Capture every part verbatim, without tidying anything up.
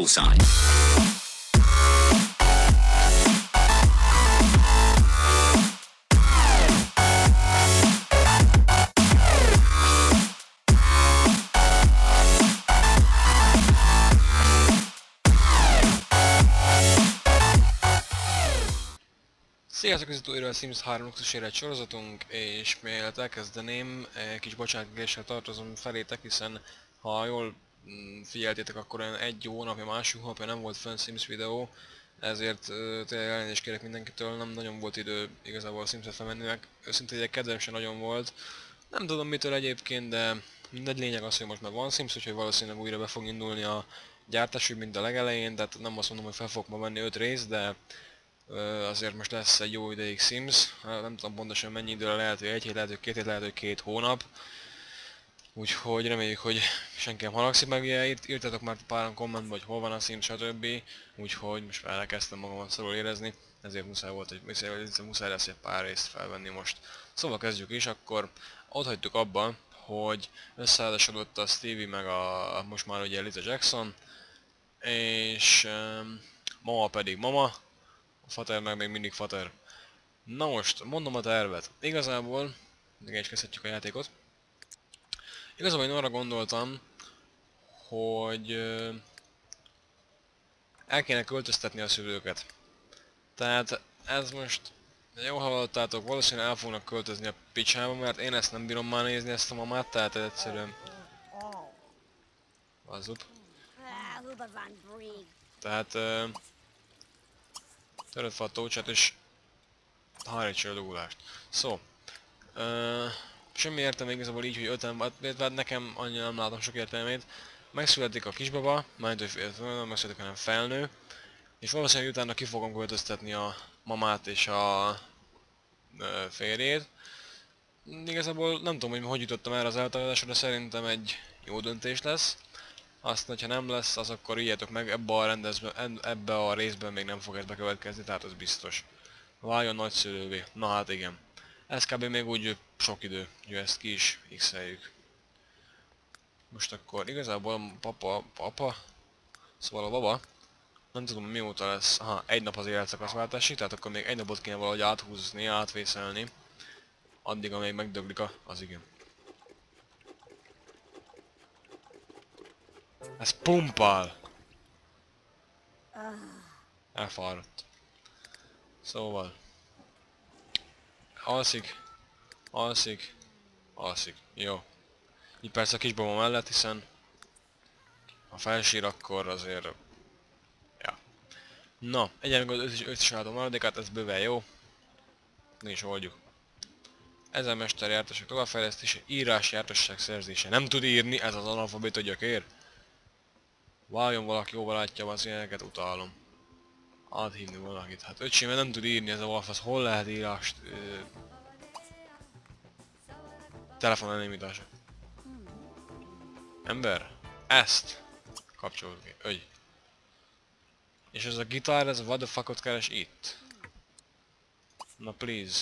Bullseye. Sziasztok, ez itt újra a Sims három luxusérett sorozatunk, és mielőtt elkezdeném, egy kis bocsánatkéréssel tartozom felétek, hiszen ha jól figyeltétek, akkor olyan egy hónapja, másik hónapja nem volt fönn Sims videó, ezért tényleg elnézést kérek mindenkitől, nem nagyon volt idő igazából a Sims-et felmenni, meg őszintén egy kedvem sem nagyon volt. Nem tudom mitől egyébként, de mindegy, lényeg az, hogy most már van Sims, úgyhogy valószínűleg újra be fog indulni a gyártás, mint a legelején, tehát nem azt mondom, hogy fel fogok ma venni öt részt, de azért most lesz egy jó ideig Sims, nem tudom pontosan mennyi időre, lehet, hogy egy hét, lehet, hogy két hét, lehet, hogy két hónap. Úgyhogy reméljük, hogy senki nem haragszik meg, ugye írt, írtatok már páran kommentben, hogy hol van a Sims, stb. Úgyhogy most már elkezdtem magamat szorul érezni, ezért muszáj volt, hogy muszáj, muszáj lesz egy pár részt felvenni most. Szóval kezdjük is, akkor ott hagytuk abba, hogy összeházasodott a Stevie meg a most már ugye Liza Jackson, és um, mama pedig mama. A fater meg még mindig fater. Na most, mondom a tervet. Igazából, még is kezdhetjük a játékot. Igazából én arra gondoltam, hogy uh, el kéne költöztetni a szülőket. Tehát ez most, jó hallottátok, valószínűleg el fognak költözni a picsába, mert én ezt nem bírom már nézni, ezt a mamát, tehát ez egyszerűen... Vazup. Tehát... Uh, töröd fel a tócsát és hajrítsa a dugulást. Szó. Uh, semmi értelme igazából így, hogy öten, mert nekem annyira nem látom sok értelmét. Megszületik a kisbaba, majd hogy megszületik, hanem felnő. És valószínűleg utána ki fogom költöztetni a mamát és a uh, férjét. Igazából nem tudom, hogy hogy jutottam erre az eltalálásra, de szerintem egy jó döntés lesz. Azt, hogyha nem lesz, az akkor írjátok meg, ebbe a, rendezben, ebbe a részben még nem fog ez bekövetkezni, tehát az biztos. Váljon nagyszülővé. Na hát igen. Ez kb. Még úgy sok idő, hogy ezt ki is x-eljük. Most akkor igazából a papa, papa, szóval a baba, nem tudom mióta lesz, aha, egy nap az életszakaszváltásig, tehát akkor még egy napot kéne valahogy áthúzni, átvészelni. Addig, amíg megdöglik a, az igen. Ez pumpál! Elfáradt. Szóval... Alszik, alszik, alszik. Jó. Így persze a kisbaba mellett, hiszen... Ha felsír, akkor azért... Ja. Na, egyenlően az öt is látom maradékát, ez bőven jó. Ne is oldjuk. Ezen mester jártasság továbbfejlesztése, írás jártasság szerzése. Nem tud írni, ez az analfabéta gyakér. Váljon valaki, jó barátja, az ilyeneket utálom. Áthívni valakit. Hát öcsém, nem tud írni ez a valfasz. Hol lehet írást? Ö... Telefon elnémítása. Ember? Ezt! Kapcsolódj ki. Ögy. És ez a gitár, ez a what the fuckot keres itt. Na please.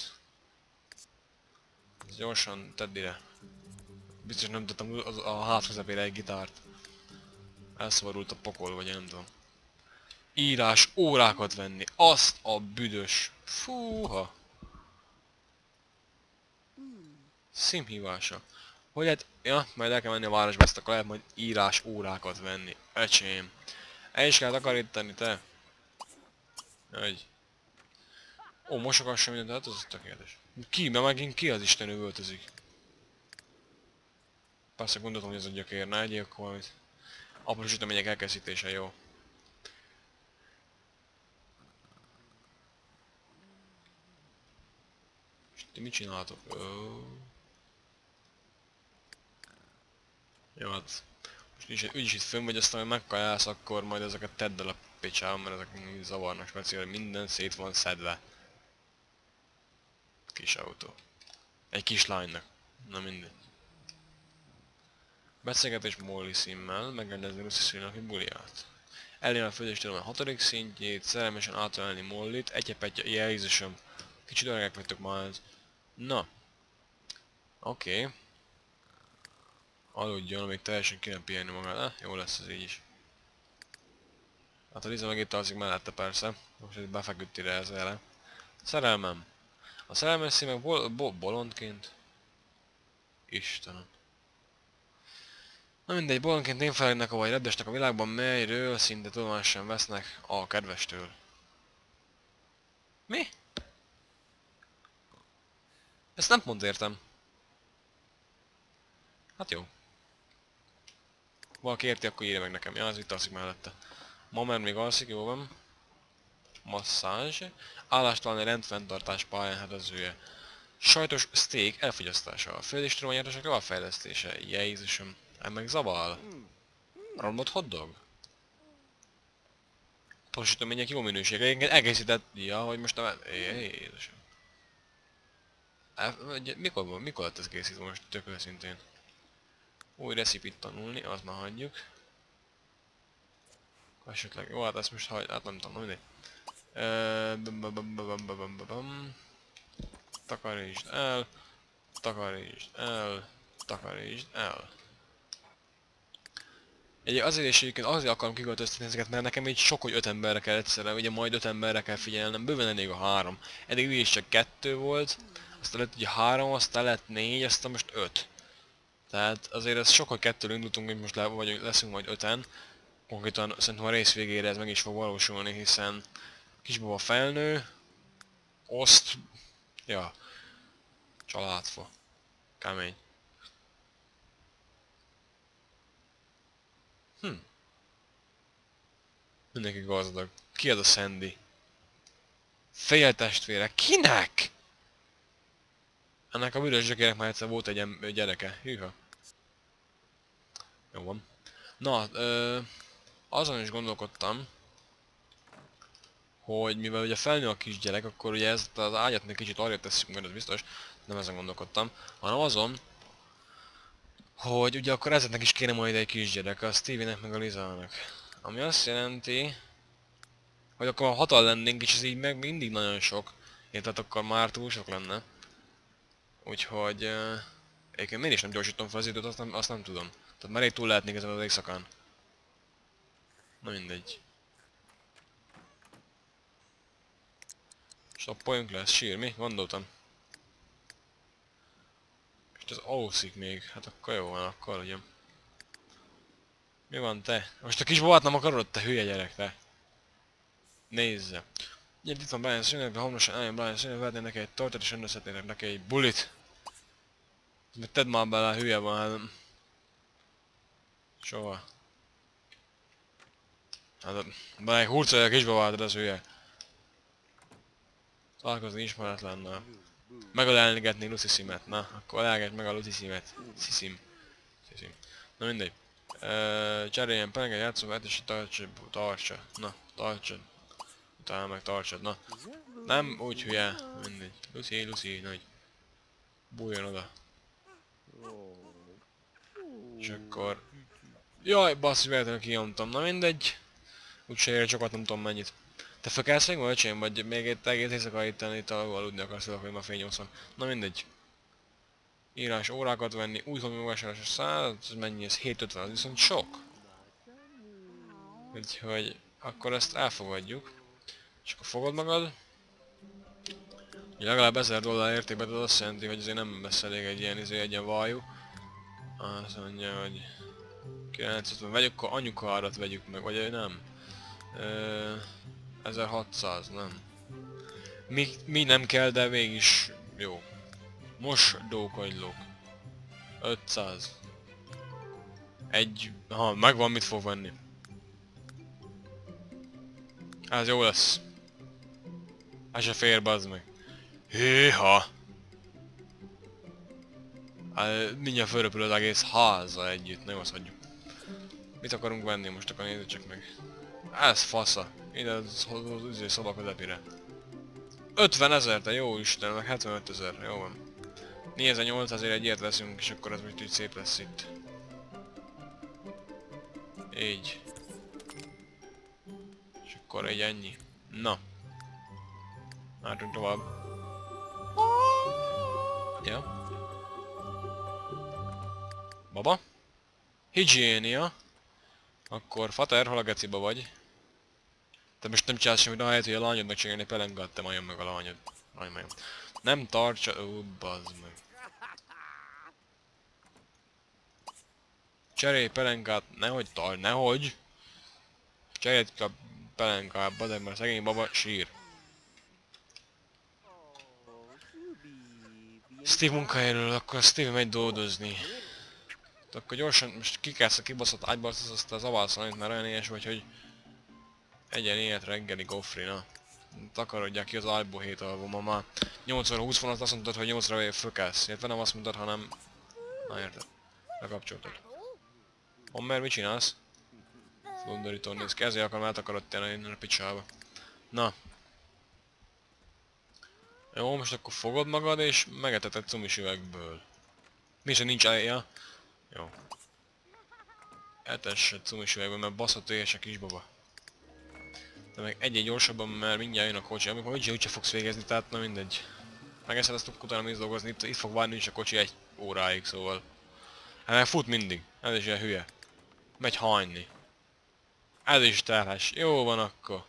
Ez gyorsan tedd ide. Biztos nem tettem a ház közepére egy gitárt. Elszorult a pokol, vagy nem tudom. Írás órákat venni. Azt a büdös. Fúha. Szimhívása. Hogy hát... Ja, majd el kell menni a városba, ezt akkor lehet majd írás órákat venni. Öcsém. El is kell takarítani, te. Egy. Ó, mosogassam mindent, hát az tökéletes. Ki? Mert megint ki az Isten üvöltözik? Persze gondoltam, hogy ez a gyakér, ne egyél akkor valamit. Apró sütemények elkészítése jó. És ti mit csináltok? Oh. Jó, hát... Most is, úgyis itt fönn vagy, aztán hogy megkajálsz, akkor majd ezeket tedd el a picsába, mert ezek zavarnak, mert minden szét van szedve. Kis autó. Egy kis lánynak. Na mindegy. Beszélgetés Molly Simmel, megrendezni Lucy szülőnek egy buliát. Elérni a főzéstől a hatodik szintjét, szerelmesen átölelni Mollyt, egyepetje, Jézusom. Kicsit öregek vagytok már ez. Na. Oké. Okay. Aludjon, amíg teljesen kéne pihenni magát. Eh, jó lesz ez így is. Hát a Liza meg itt alszik mellette persze. Most itt befeküdt ide ez vele. Szerelmem. A szerelmes szín meg bol bo bolondként. Istenem. Na mindegy, bolondként némfelegnek vagy reddesnek a világban, melyről szinte tudomást sem vesznek a kedvestől. Mi? Ezt nem pont értem. Hát jó. Valaki érti, akkor írja meg nekem. Ja, az itt alszik mellette. Mamer még alszik, jó van. Masszázs. Állástalan rendfenntartás pályán hedezője. Sajtos steak elfogyasztása. A főzéstudományárosok alfejlesztése. Jézusom. Ez meg zaval. Romlott hotdog. Tosítomények jó minősége. Egészített. Ja, hogy most nem... Jézusom. Mikor, mikor lett ez készítve most tök őszintén? Új recipit tanulni, azt már hagyjuk. Esetleg, jó, hát ezt most hagy, hát nem tudom, mindegy. Takarítsd el, takarítsd el, takarítsd el. Egy azért is egyébként azért akarom kiköltöztetni ezeket, mert nekem így sok, hogy öt emberre kell egyszerre, ugye majd öt emberre kell figyelnem, bőven elég a három. Eddig is csak kettő volt, aztán lett ugye három, aztán lett négy, aztán most öt. Tehát azért ez sok, hogy kettől indultunk, hogy most le, vagy leszünk majd öten. Konkrétan szerintem a rész végére ez meg is fog valósulni, hiszen kisbaba felnő, oszt, ja, családfa, kemény. Hm. Mindenki gazdag. Ki az a Sandy? Féltestvére. Kinek? Ennek a büdös gyökérnek már egyszer volt egy gyereke. Hűha. Jó van. Na, ö, azon is gondolkodtam, hogy mivel ugye felnő a kisgyerek, akkor ugye ezt az ágyat még kicsit arrébb tesszük, mert ez biztos, nem ezen gondolkodtam, hanem azon, hogy ugye akkor ezeknek is kéne majd egy kisgyerek, a Stevie-nek meg a Lizának. Ami azt jelenti, hogy akkor ha hatan lennénk, és ez így meg mindig nagyon sok, tehát akkor már túl sok lenne. Úgyhogy... Uh, egyébként miért is nem gyorsítom fel az időt, azt nem, azt nem tudom. Tehát már rég túl lehetnék ezen az éjszakán. Na mindegy. Stoppoljunk le, ez sír, mi? Gondoltam. És ez alszik még, hát akkor jó van, akkor ugye. Mi van te? Most a kisbabát nem akarod, te hülye gyerek, te? Nézze. Ugye itt van Brian színekben, hamarosan eljön Brian színek, vehetnél neki egy tortát és rendezhetnének neki egy bulit. Mert tedd már bele, hülye van, hát... Soha. Hát, bármelyik hurcolja a kisbabát, ez hülye. Találkozni ismeretlennel. Megölelgetni Lucy Simet, na, akkor ölelget meg a Lucy Simet. Sziszim. Sziszim. Na mindegy. Uh, cseréljen penget, játszóvát és tartsa, tartsa. Na, tartsad. Utána meg tartsad, na. Nem úgy hülye, mindegy. Lucy, Lucy, nagy. Bújjon oda. És akkor... Jaj, basszus, véletlenül kinyomtam, na mindegy. Úgyse ér sokat, nem tudom mennyit. Te felkelsz még ma, öcsém? Vagy még egy egész éjszaka itt itt aludni akarsz, hogy ma fél nyolc van. Na mindegy. Írás órákat venni, új homi megvásárlás száz, ez mennyi ez? hét ötven, az viszont sok. Úgyhogy akkor ezt elfogadjuk. És akkor fogod magad. Ugye legalább ezer dollár értékben, az azt jelenti, hogy azért nem lesz elég egy ilyen, izé, egy ilyen vajú. Azt mondja, hogy... kilencszázötven, vagy akkor anyukárat vegyük meg, vagy nem. Ö, ezerhatszáz, nem. Mi, mi nem kell, de mégis jó. Mosdókagylók. ötszáz. Egy... Ha, megvan, mit fog venni. Ez jó lesz. Ez se fér, bazd meg. Héha! Mindjárt fölröpül az egész házzal együtt, nem azt hagyjuk. Mit akarunk venni most, akkor nézzük csak meg. Ez fasza. Ide az, az, az, az szoba közepére. ötven ezer, te jó Isten, meg hetvenöt ezer, jó van. négyezer-nyolcszázért egy ilyet veszünk, és akkor ez most így szép lesz itt. Így. És akkor egy ennyi. Na. Mártunk tovább. Ja. Baba? Higiénia. Akkor fater, hol a geciba vagy? Te most nem csinálsz semmit, ahelyett, hogy a lányodnak csinálni pelengát, te majom meg a lányod. Majom, majom. Nem tartsa... Ó, bazd meg. Cserélj pelenkát, nehogy tar... nehogy! Cserélj a pelenkát, bazd meg, mert a szegény baba sír. Steve munkahelyről, akkor Steve megy dolgozni. Akkor gyorsan, most kikelsz a kibaszott ágyba, azt azt az aválszalanyit, mert olyan éhes vagy, hogy egyen élet reggeli gofri, na. Takarodják ki az ágyból hét alvó, ma már nyolc óra húsz van, azt mondtad, hogy nyolc óra fölkelsz. Illetve nem azt mondtad, hanem... Na érted. Lekapcsoltad. Homer, mit csinálsz? Flundorítól néz ki, ezért akarom eltakarodtál innen a picsába. Na. Jó, most akkor fogod magad és megeteted cumis üvegből. Mi se nincs elja. Jó. Etessed cumis üvegből, mert baszott éhes a kisbaba. De meg egy-egy gyorsabban, mert mindjárt jön a kocsi, amikor úgyse úgyse fogsz végezni, tehát na mindegy. Megeszed azt, utána mész dolgozni, itt, itt fog várni is a kocsi egy óráig, szóval. Hát meg fut mindig, ez is ilyen hülye. Megy hajni. Ez is terhes, jó van akkor.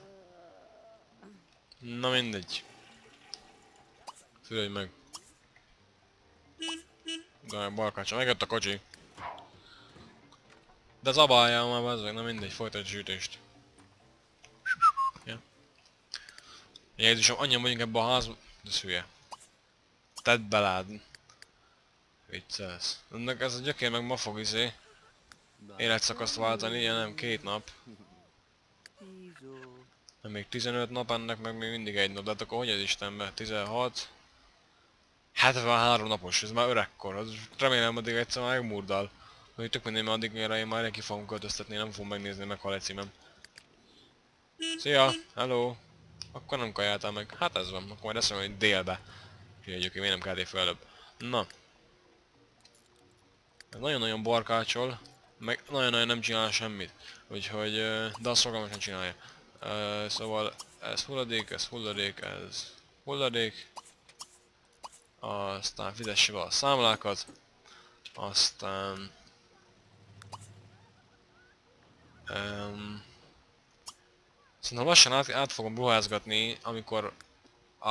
Na mindegy. Fülődj meg. De balkácsa, megjött a kocsi. De zabáljál már, bazzeg, na mindegy, folytasd a sütést. Ja. Jézusom, annyian vagyunk ebbe a házba. De hülye. Tedd belád. Viccelsz. Ennek ez a gyökér meg ma fog izé. Életszakaszt váltani, ilyen nem két nap. Nem még tizenöt nap, ennek meg még mindig egy nap, de hát akkor hogy az Istenbe? tizenhat... hetvenhárom napos, ez már öregkor, az remélem addig egyszer már megmurdal. Hogy tök mindegy, mert addig én már neki fogom költöztetni, nem fogom megnézni, meg hal egy címem. Szia! Hello! Akkor nem kajáltál meg. Hát ez van, akkor majd eszem, hogy délbe. Úgyhogy egyébként miért nem keltél fel előbb. Na. Ez nagyon-nagyon barkácsol, meg nagyon-nagyon nem csinál semmit. Úgyhogy, de a szolgálmat csinálja. Szóval ez hulladék, ez hulladék, ez hulladék. Aztán fizesse be a számlákat. Aztán... Um, Szerintem lassan át, át fogom ruházgatni, amikor a...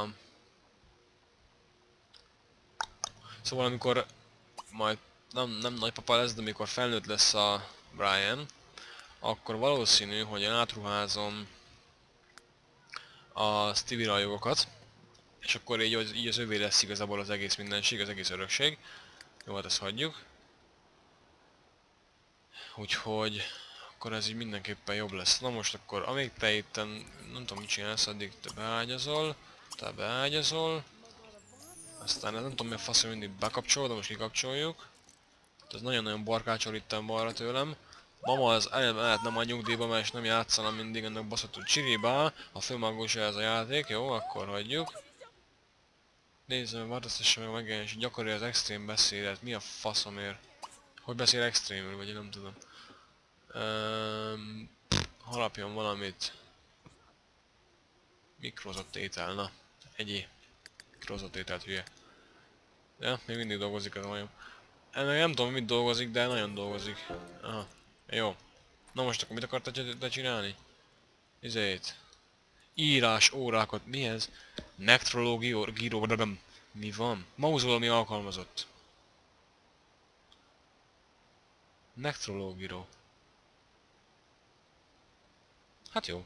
Szóval amikor majd nem, nem nagypapa lesz, de amikor felnőtt lesz a Brian, akkor valószínű, hogy én átruházom a Stevie rajogokat, és akkor így, így az övé lesz igazából az egész mindenség, az egész örökség. Jó, hát ezt hagyjuk. Úgyhogy akkor ez így mindenképpen jobb lesz. Na most akkor, amíg te itten, nem tudom mit csinálsz, addig te beágyazol, te beágyazol. Aztán ez nem tudom mi a fasz, hogy mindig bekapcsol, de most kikapcsoljuk. Ez nagyon-nagyon barkácsol itten balra tőlem. Mama az eleve nem a nyugdíjba, mert és nem játszana mindig ennek baszható csiribá. Ha főmagósa ez a játék, jó, akkor hagyjuk. Nézzem, változtassa meg megjelenés, gyakori az extrém beszédet. Mi a faszomért? Hogy beszél extrémül, vagy én nem tudom. Um, halapjon valamit. Mikrozott étel, na. Egyé. Mikrozott ételt, hülye. Ja, még mindig dolgozik ez a majom. Ennek nem tudom mit dolgozik, de nagyon dolgozik. Aha. Jó. Na most akkor mit akartál te csinálni? Izét. Írás órákat, mi ez? Nektrológia, gíró, mi van? Mauzolmi alkalmazott. Nektrológíró. Hát jó.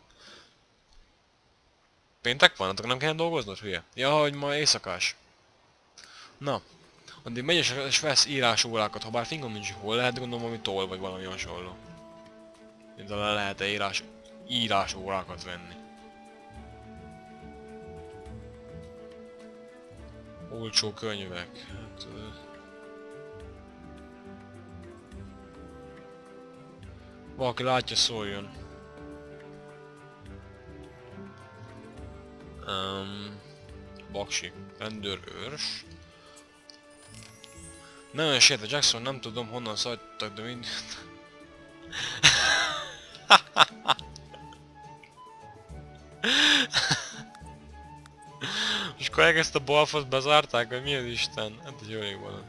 Péntek van, akkor nem kell dolgoznod, hülye? Ja, hogy ma éjszakás. Na. Addig megy és vesz írás órákat, ha bár fingom nincs hol, lehet gondolom valami toll vagy valami hasonló. De le lehet-e írás, írás órákat venni. Olcsó könyvek. Hát, uh... valaki látja, szóljon. Um, Baksi. Rendőrőrs. Nem olyan sérte Jackson, nem tudom honnan szajtottak, de mindent. És akkor elkezdte a balfot bezárták, vagy mi az Isten? Hát egy jó ég van.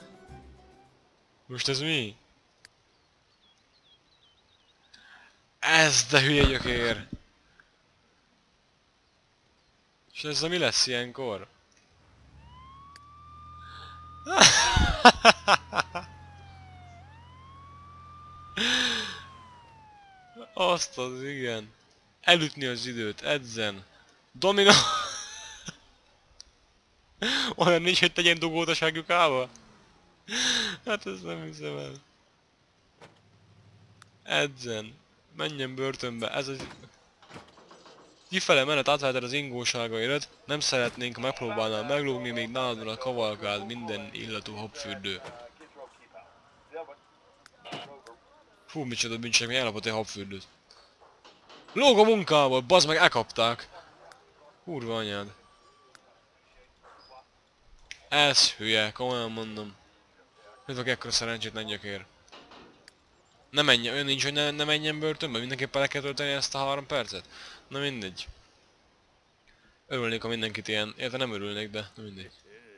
Most ez mi? Ez de hülye gyökér! És ezzel mi lesz ilyenkor? Azt az igen. Elütni az időt, edzen. Domino! Olyan nincs, hogy tegyen dugót a ságjukába? Hát ezt nem hiszem el. Edzen. Menjen börtönbe. Ez az... Kifele menet átveheted az ingóságaidat. Nem szeretnénk, ha megpróbálnál meglógni, még nálad a kavalkád minden illatú habfürdő. Fú, micsoda bűncselek, még ellopott egy habfürdőt. Lóg a munkából, bazd meg, elkapták! Kurva anyád. Ez hülye, komolyan mondom. Hogy vagy ekkora szerencsétlen gyökér. Ne menjen, olyan nincs, hogy ne, ne menjen börtönbe, mindenképpen le kell tölteni ezt a három percet. Na mindegy. Örülnék, ha mindenkit ilyen, érte nem örülnék, de na mindegy.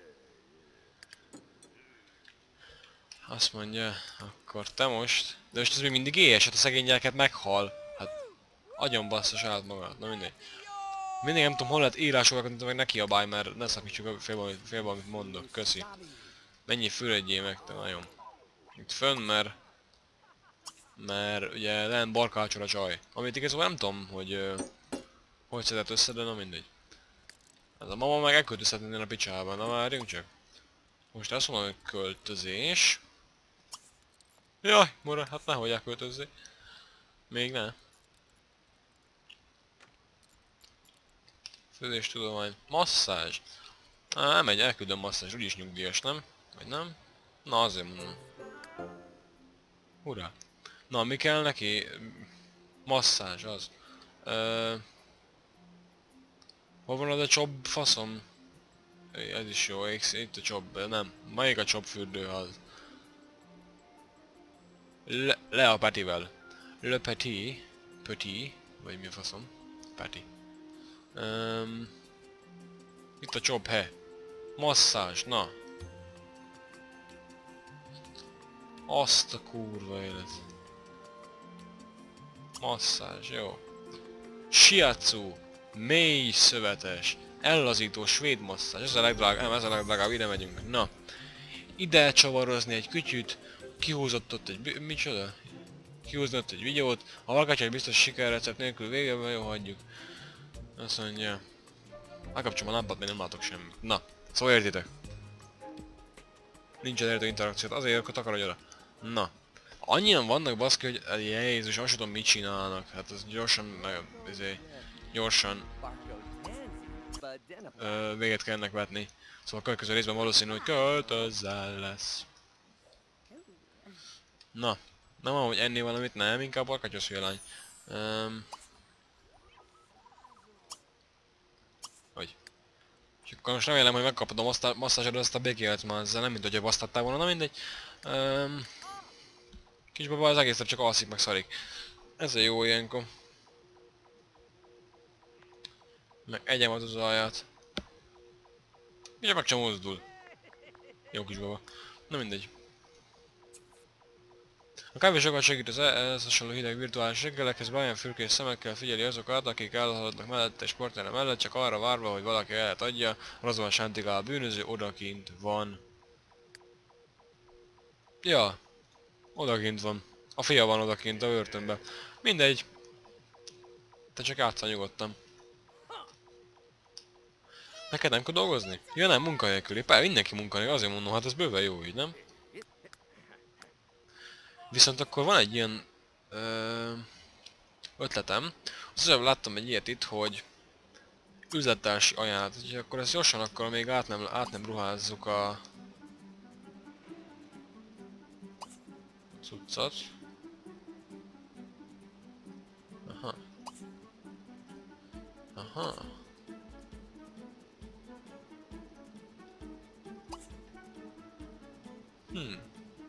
Azt mondja, akkor te most... De most ez még mindig éhes, hát a szegény gyereket meghal. Hát... Agyon bassza saját magát, na mindegy. Mindig nem tudom, hol lehet írásokat, mint meg ne kiabálj, mert ne szakítsuk félbe, félbe, amit mondok, köszi. Mennyi fürödjél meg, te nagyon. Itt fönn, mert... Mert ugye nem barkácsol a csaj. Amit igazából nem tudom, hogy... Uh, hogy szedett össze, de na mindegy. Ez a mama meg elköltözhetni a picsában, na várjunk csak. Most azt mondom, hogy költözés. Jaj, mora, hát nehogy elköltözzék. Még ne. Főzéstudomány. Masszázs. Á, nem megy, elküldöm masszázs, úgyis nyugdíjas, nem? Vagy nem? Na azért mondom. Hurrá. Na, mi kell neki? Masszázs, az. Ö... Hol van az a csobb faszom? Ez is jó, itt a csobb, nem. Melyik a csobb fürdő az? Le, le a Petivel. Le Petit. Petit. Vagy mi a faszom? Peti. Um, itt a csobb, he. Masszázs, na. Azt a kurva élet. Masszázs, jó. Shiatsu. Mély szövetes. Ellazító svéd masszázs. Ez a legdrágább, nem, ez a legdrágább, ide megyünk. Na. Ide csavarozni egy kütyűt. Kihúzott ott egy... micsoda? Kihúzni ott egy videót. A valkácsai biztos sikerrecept nélkül végében, jó, hagyjuk. Azt mondja... Megkapcsolom a lámpát, még nem látok semmit. Na, szóval értitek. Nincsen értő interakciót, azért akkor takarodj oda. Na. Annyian vannak baszki, hogy Jézus, azt tudom mit csinálnak. Hát ez gyorsan, meg, ezért, gyorsan ö, véget kell ennek vetni. Szóval a következő részben valószínű, hogy költözzel lesz. Na. Nem van, hogy ennél valamit, nem, inkább barkatyos lány. Um, hogy? És akkor most remélem, hogy megkapod a masszázsodot, azt a békélet már ezzel, nem mint hogy basztattál volna, na mindegy. Um, Kisbaba az egészre csak alszik meg szarik. Ez a jó ilyenkor. Meg egyem az alját. Ugye meg sem mozdul. Jó kisbaba. Na mindegy. A kávé sokat segít az ehhez hasonló hideg virtuális reggelekhez, Brian fürkés szemekkel figyeli azokat, akik elhaladnak mellette és partnere mellett, csak arra várva, hogy valaki elet adja. Razvan Sántikál a bűnöző odakint van. Ja, odakint van. A fia van odakint a börtönbe. Mindegy. Te csak játsszál nyugodtan. Neked nem kell dolgozni? Ja nem, munkanélküli. Pár mindenki munkanélküli, azért mondom, hát ez bőven jó így, nem? Viszont akkor van egy ilyen ö, ötletem. Azt hiszem, láttam egy ilyet itt, hogy üzlettársi ajánlat. Úgyhogy akkor ezt gyorsan akkor még át nem, át nem ruházzuk a cuccat. Aha. Aha. Hmm.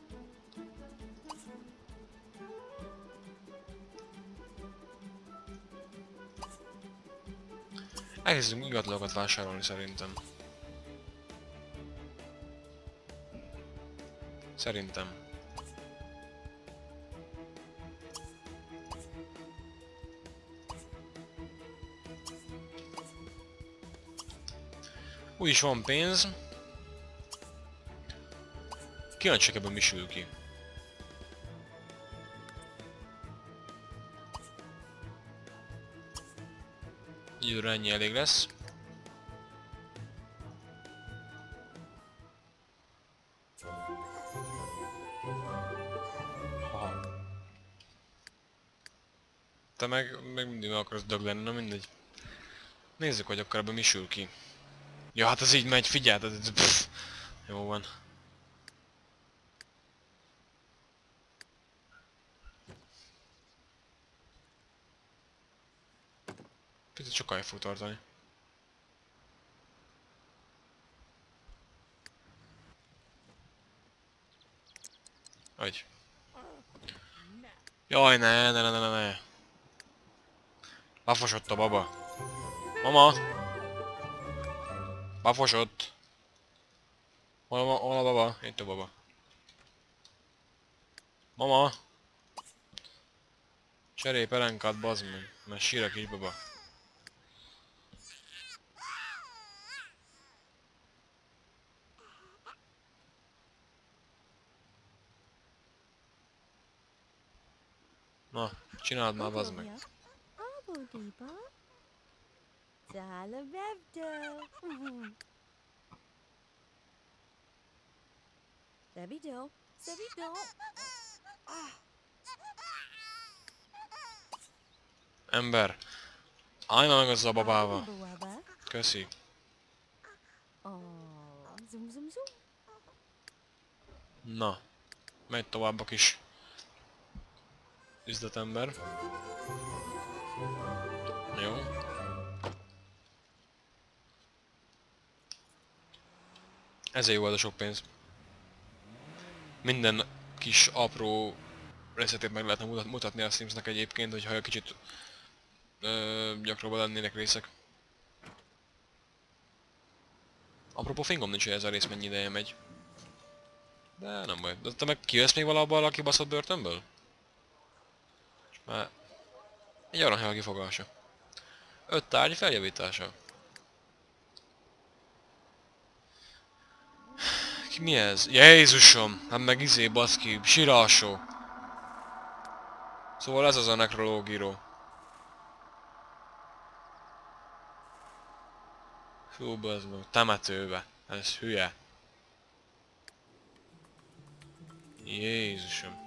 Elkezdünk ingatlanokat vásárolni szerintem. Szerintem. Úgyis van pénz. Kíváncsiak ebben mi sül ki. Időre ennyi elég lesz. Aha. Te meg, meg mindig meg akarsz dög lenni, na mindegy. Nézzük, hogy akkor ebben mi sül ki. Ja, hát ez így megy, figyeld, ez... Pff, jó van. Picit sokáig fog tartani. Hogy? Jaj, ne, ne, ne, ne, ne. Lafosott a baba. Mama! Lafosott. Hol a, hol a baba? Itt a baba. Mama! Cserélj pelenkát, bazd meg, mert sír a kis baba. Na, csináld már, bazd meg. Ember, állj már meg azzal a babával. Köszi. Na, megy tovább a kis üzletember. Jó. Ezért jó ez a sok pénz. Minden kis apró részletét meg lehetne mutatni a Simsnek egyébként, hogyha egy kicsit ö, gyakrabban lennének részek. Apropó, fingom nincs, hogy ez a rész mennyi ideje megy. De nem baj. De te meg kijössz még valahol a kibaszott börtönből? És már... Egy aranyhál kifogása. Öt tárgy feljavítása. Ki mi ez? Jézusom! Hát meg izé, baszki, sirásó. Szóval ez az a nekrológíró. Fú, bazd meg, temetőbe. Ez hülye. Jézusom.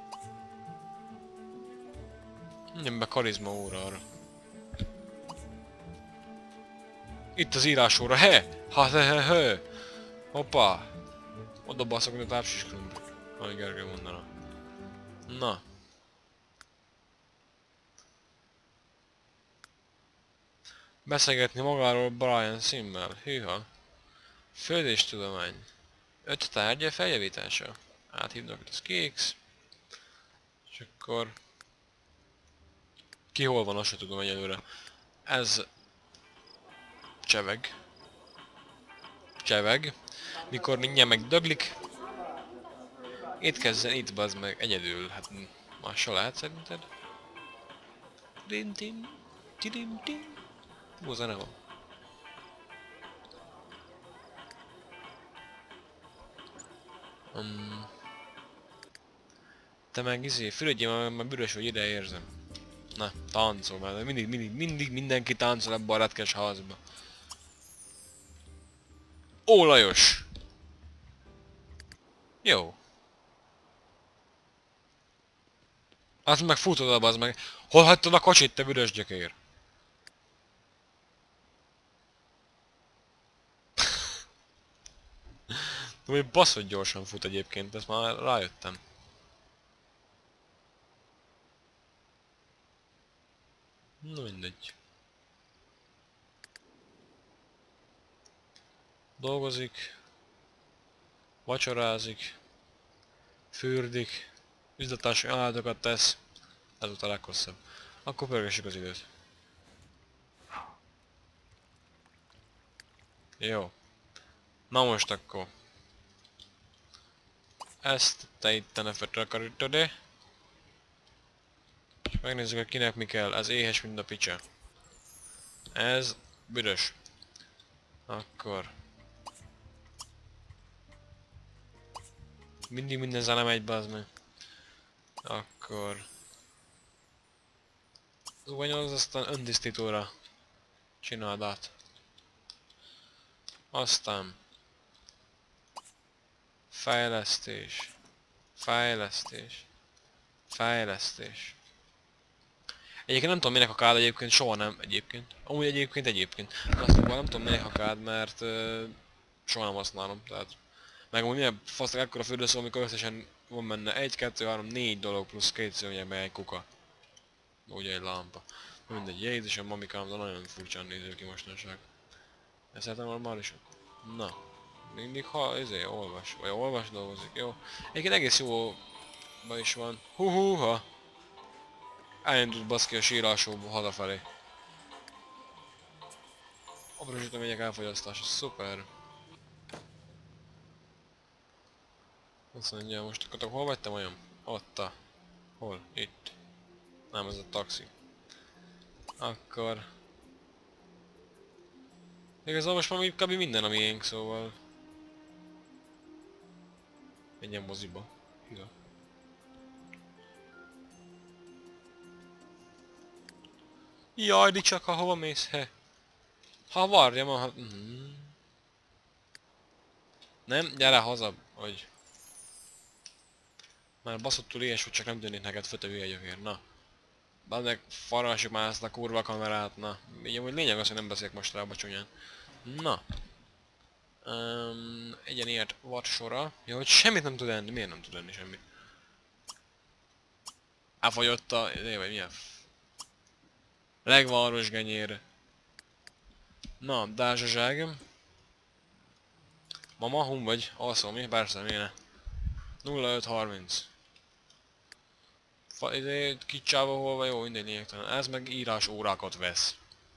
Menjen be karizma órára. Itt az írásóra, he! Ha he he he! Hoppá! Oda baszok, mint a tápsiskrunk. Ahogy Gergely mondaná. Na. Beszélgetni magáról Brian Simmel. Hűha. Földéstudomány. Öt tárgya feljavítása. Áthívnak itt az kéks. És akkor... Ki hol van, azt sem tudom egyelőre. Ez... Cseveg. Cseveg. Mikor mindjárt megdöglik. Étkezzen itt, bazd meg, egyedül. Hát... Mással lehet szerinted? Dim-tim. Tidim-tim. Hú, zene van. Um, te meg izé, Fürödjél, már, már bűrös vagy, ide érzem. Na, táncol már, mindig, mindig, mindig mindenki táncol ebbe a retkes házba. Ó, Lajos! Jó. Hát meg futod abba, az meg. Hol hagytad a kocsit, te büdös gyökér? De hogy baszott gyorsan fut egyébként, ezt már rájöttem. Na mindegy. Dolgozik. Vacsorázik. Fürdik. Üzletási áldatokat tesz. Ez volt a leghosszabb. Akkor pörgessük az időt. Jó. Na most akkor. Ezt te itt ne felkarítod -e. És megnézzük, hogy kinek mi kell. Ez éhes, mint a picsa. Ez büdös. Akkor Mindig minden zene megy, bazd meg. Akkor... Zuhanyoz, aztán öntisztítóra csináld át. Aztán... Fejlesztés. Fejlesztés. Fejlesztés. Egyébként nem tudom minek akád egyébként, soha nem egyébként. Amúgy egyébként egyébként. De azt mondom, nem tudom minek akád, mert uh, soha nem használom, tehát... Meg amúgy milyen fasz ekkora fürdőszó, amikor összesen van benne egy, kettő, három, négy dolog plusz két szőnyeg, egy kuka. Ugye egy lámpa. Mindegy, Jézusom, mamikám, de nagyon furcsán néző ki mostanság. Ez hát normálisak. Na. Mindig ha, ezért olvas, vagy olvas dolgozik, jó? Egyébként egész jó ba is van. Hú hú ha. Elindult baszki a sírásóba hazafelé. Aprosítományok elfogyasztása, szuper. Azt mondja, most akkor hol vagytam olyan? Ott a... Hol? Itt. Nem, ez a taxi. Akkor... Igazából most már kb. Minden a miénk, szóval... Menjen moziba. Higa. Jaj, de csak ha hova mész, he? Ha varja ma, ha... Mm. Nem, gyere haza, hogy... Már baszottul ilyes, hogy csak nem tűnik neked föte hülye gyökér, na. Bármilyen farasjuk már ezt a kurva kamerát, na. Így amúgy lényeg az, hogy nem beszélek most rá a csúnyán. Na. Um, egyenért vadsora. Ja, hogy semmit nem tud enni. Miért nem tud enni semmit? Elfogyott a... vagy milyen? Legvarros genyér. Na, dázsazság. Mama, hum vagy? Alszol mi? Persze, miért ne? nulla öt harminc. Fa, izé, kicsába hol jó, mindegy lényegtelen. Ez meg írás órákat vesz.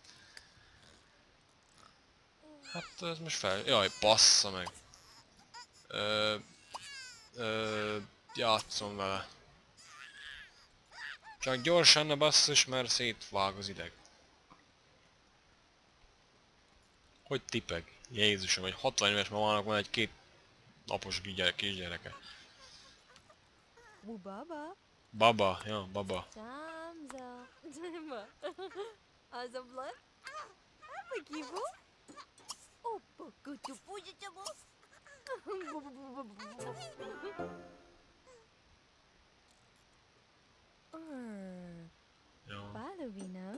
Hát ez most fel... Jaj, bassza meg. Ö... Ö... Játszom vele. Csak gyorsan ne basszus, mert szétvág az ideg. Hogy tipeg? Jézusom, hogy hatvan éves mamának van egy két napos kisgyereke. Baba. Baba, ja, baba. Tamza. Az a blood? Apa kibu? Opa kutu puja chabo. Ja. Ballerina.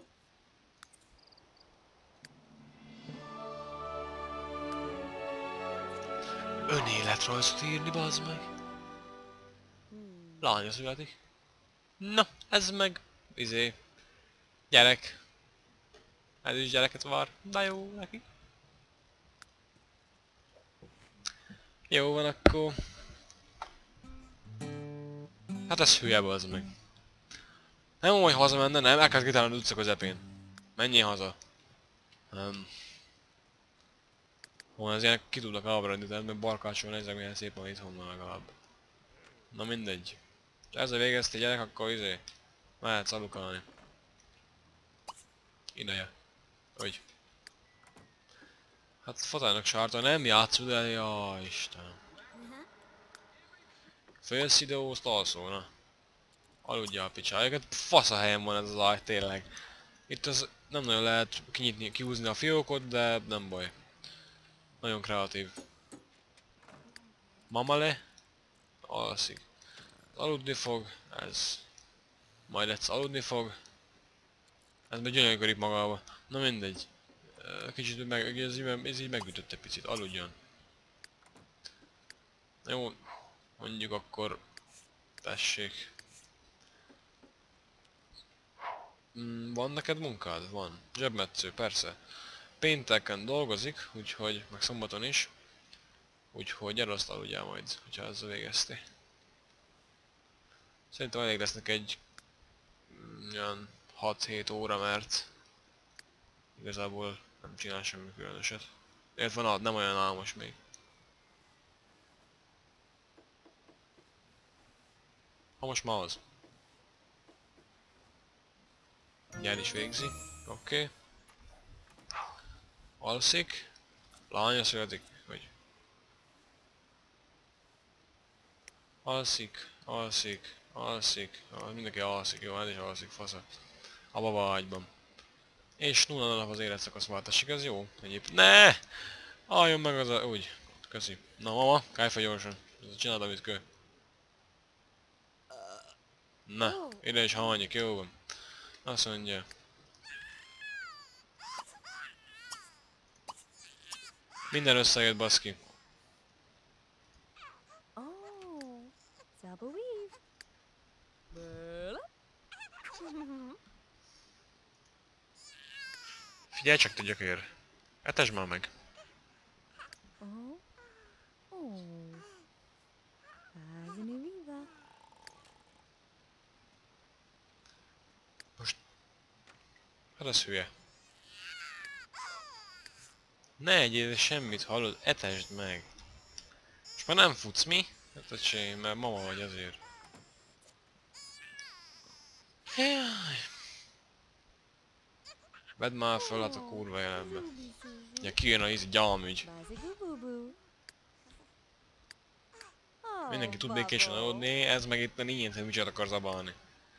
Önéletrajzot írni, bazd meg. Lánya születik. Na, ez meg... Izé... Gyerek. Ez is gyereket vár. De jó neki. Jó van akkor. Hát ez hülye, bazd meg. Nem mondom, hogy hazamenne, nem? Elkezd gitálni az utca közepén. Menjél haza. Nem. Hol az ilyenek ki tudnak ábradni, tehát meg barkácsolni nézzek milyen szép van itthon legalább. Na mindegy. Ha ezzel végeztél gyerek, akkor izé... Mehetsz alukálni. Ideje. Hogy? Hát fatának sárta, nem játszod el, jaj Isten. Félsz ideózt, alszol, na. Aludjál a picsájukat, fasz a helyen van ez az ágy, tényleg. Itt az nem nagyon lehet kinyitni, kihúzni a fiókot, de nem baj. Nagyon kreatív. Mama le, alszik. Aludni fog, ez. Majd egyszer aludni fog. Ez meg gyönyörködik magába. Na mindegy. Kicsit meg, ez, így, ez így megütött egy picit, aludjon. Jó, mondjuk akkor... Tessék. Mm, van neked munkád? Van. Zsebmetsző, persze. Pénteken dolgozik, úgyhogy, meg szombaton is. Úgyhogy gyere azt aludjál majd, hogyha ezzel végeztél. Szerintem elég lesznek egy... olyan hat-hét óra, mert... Igazából nem csinál semmi különöset. Illetve na, nem olyan álmos még. Ha most már az. Gyár is végzi. Oké. Okay. Alszik. Lánya születik. Hogy? Alszik, alszik, alszik, ah, mindenki alszik, jó, ez is alszik, fasza. A baba ágyban. És nulla nap az életszakaszváltásig, ez jó egyébként. Ne! Álljon meg az a... úgy. Köszi. Na mama, kállj fel gyorsan. Csináld, amit kő. Na, Oh, ide is hanyik, jó van. Azt mondja. Minden összejött, baszki. oh, double weave. Bella. Figyelj csak, te gyökér. Etesd már meg. Oh, oh, faz une viva. Most... Hát az hülye. Ne egyél semmit, hallod? Etesd meg. És már nem futsz, mi? Hát öcsém, mert mama vagy azért. Jaj. Vedd már föl hát a kurva jelenbe. Ja, kijön a ízi gyalmügy. Bazigu-bubu. Oh, Mindenki tud békésen Bubble. aludni, ez meg itt nincs, hogy micsoda akar zabálni.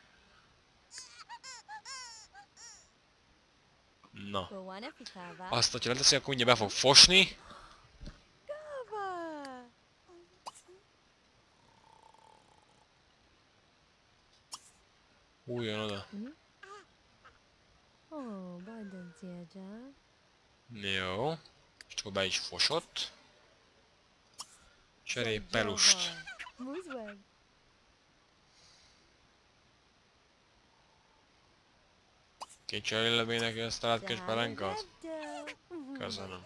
Na. Gowana Pitava. Azt, hogyha leteszi, akkor ugye be fog fosni. Gava. Hújjon oda. Oh, Biden Tiaja. Jó. És akkor be is fosott. Cserélj pelust. Muzweg. Két cserélj neki ezt a látkés pelenkát. Köszönöm. Köszönöm.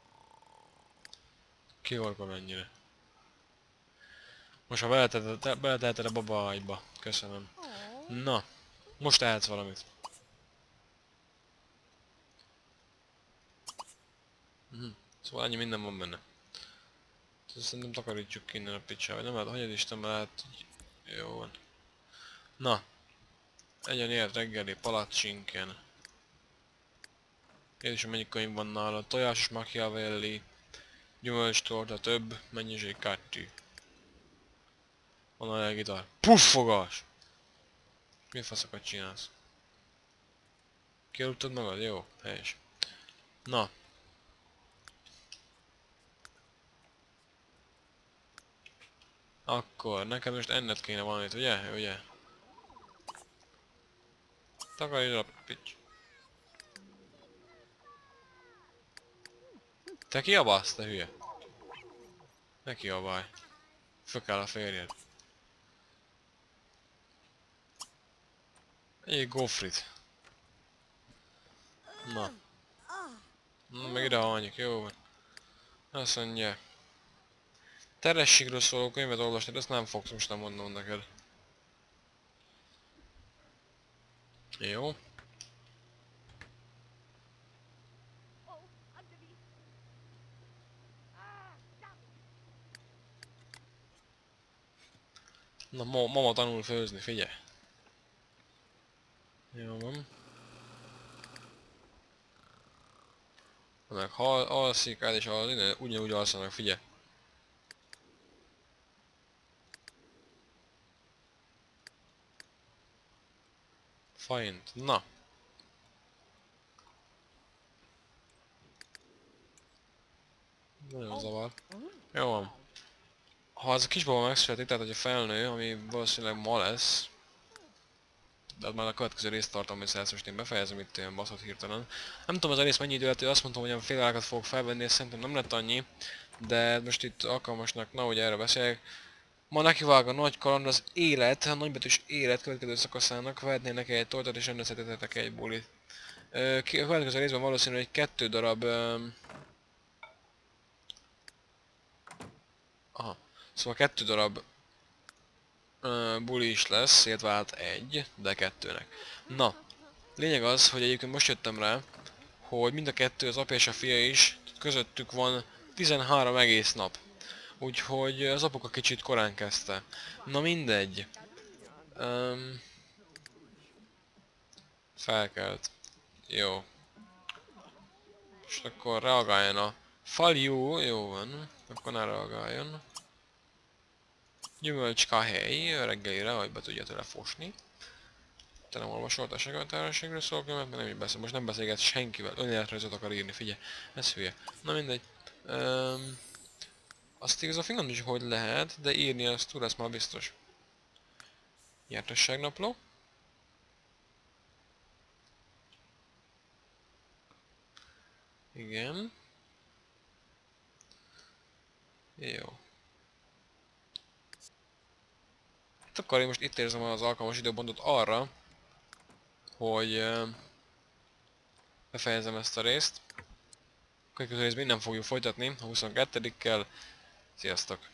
Kiholkom ennyire. Most ha beleteheted, beleteheted a baba ágyba. Köszönöm. Na. Most tehetsz valamit. Mhm. Szóval ennyi minden van benne. Szerintem takarítsuk ki innen a picsába. Nem lehet, hagyjad Isten, mert így... Jó van. Na. Egyen élt reggeli palacsinken. Kérdésem, mennyi könyv van nála. Tojásos Machiavelli. Gyümölcstorta, több mennyiség kettő. Van a gitár. Puffogás! Mi faszokat csinálsz? Kialudtad magad? Jó, helyes. Na. Akkor nekem most enned kéne valamit, ugye? Ugye? Takarítsd a pics. Te kiabálsz, te hülye? Ne kiabálj. Föl kell a férjed. Egy gofrit. Na. Na, meg ide hanyik, jó van. Azt mondja. Terességről szóló könyvet olvasni, de ezt nem fogsz, most nem mondom neked. Jó. Na, ma mama tanul főzni, figyelj. Jó van. Meg hal, alszik, el és alszik, ugyanúgy alszanak, figyelj. Fajnt, na. Nagyon zavar. Jó van. Ha az a kisbaba megszületik, tehát hogy a felnő, ami valószínűleg ma lesz, de már a következő részt tartom, hogy ezt most én befejezem itt ilyen baszott hirtelen. Nem tudom, az a rész mennyi idő lett, hogy azt mondtam, hogy olyan fél órákat fogok felvenni, és szerintem nem lett annyi, de most itt alkalmasnak, na hogy erre beszélek. Ma nekivág a nagy kaland az élet, a nagybetűs élet következő szakaszának, vehetnél neki egy tortát és rendezhetetek egy bulit. Ö, a következő részben valószínű, hogy kettő darab... Öm... Aha. Szóval kettő darab ö, buli is lesz, illetve hát egy, de kettőnek. Na, lényeg az, hogy egyébként most jöttem rá, hogy mind a kettő, az apja és a fia is, közöttük van tizenhárom egész nap. Úgyhogy az apuka kicsit korán kezdte. Na mindegy. Um, felkelt. Jó. És akkor reagáljon a faljú, jó van. Akkor ne reagáljon. Gyümölcskahely reggelire, hogy be tudja tőle fosni. Te nem olvasoltál se könyvtárosságról szól könyvet, mert nem így beszél. Most nem beszélget senkivel. Önéletrajzot akar írni, figyelj. Ez hülye. Na mindegy. Um, azt igazán nem is hogy lehet, de írni azt tud, ez már biztos. Jártasságnapló. Igen. Jó. Hát akkor én most itt érzem az alkalmas időpontot arra, hogy uh, befejezem ezt a részt. A következő részben innen fogjuk folytatni, a huszonkettedikkel. Sziasztok!